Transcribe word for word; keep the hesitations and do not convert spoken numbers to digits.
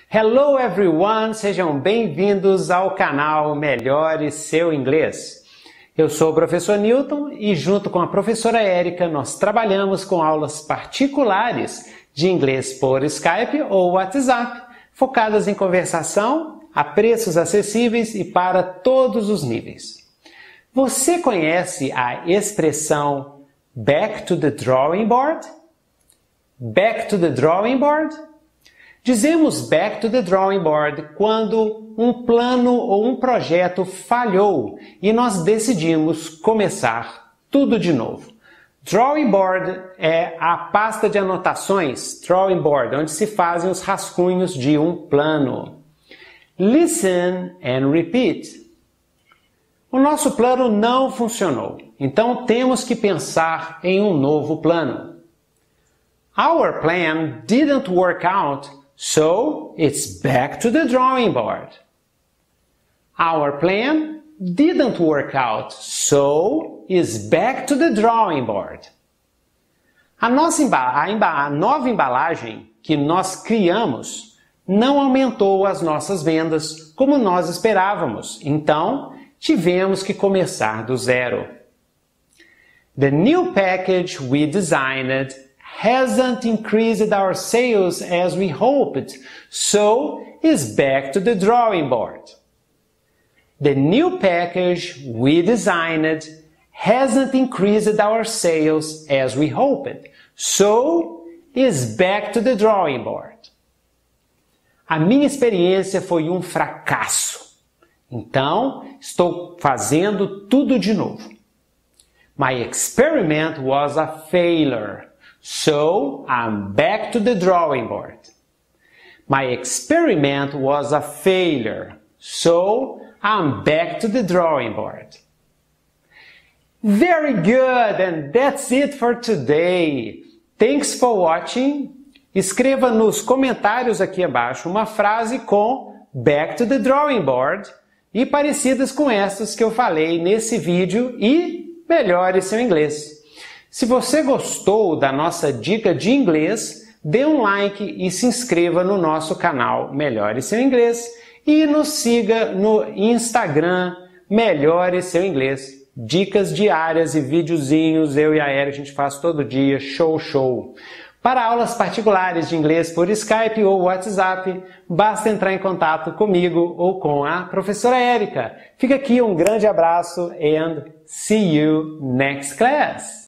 Hello everyone, sejam bem-vindos ao canal Melhore Seu Inglês. Eu sou o professor Newton e junto com a professora Érica nós trabalhamos com aulas particulares de inglês por Skype ou WhatsApp, focadas em conversação, a preços acessíveis e para todos os níveis. Você conhece a expressão back to the drawing board? Back to the drawing board? Dizemos back to the drawing board quando um plano ou um projeto falhou e nós decidimos começar tudo de novo. Drawing board é a pasta de anotações, drawing board, onde se fazem os rascunhos de um plano. Listen and repeat. O nosso plano não funcionou, então temos que pensar em um novo plano. Our plan didn't work out, so it's back to the drawing board. Our plan didn't work out, so it's back to the drawing board. A, nossa emba a, emba a nova embalagem que nós criamos não aumentou as nossas vendas como nós esperávamos, então tivemos que começar do zero. The new package we designed hasn't increased our sales as we hoped, so it's back to the drawing board. The new package we designed hasn't increased our sales as we hoped, so it's back to the drawing board. A minha experiência foi um fracasso, então estou fazendo tudo de novo. My experiment was a failure. So, I'm back to the drawing board. My experiment was a failure. So, I'm back to the drawing board. Very good, and that's it for today. Thanks for watching. Escreva nos comentários aqui abaixo uma frase com back to the drawing board e parecidas com essas que eu falei nesse vídeo e melhore seu inglês. Se você gostou da nossa dica de inglês, dê um like e se inscreva no nosso canal Melhore Seu Inglês e nos siga no Instagram Melhore Seu Inglês. Dicas diárias e videozinhos, eu e a Érica, a gente faz todo dia, show, show. Para aulas particulares de inglês por Skype ou WhatsApp, basta entrar em contato comigo ou com a professora Érica. Fica aqui um grande abraço and see you next class!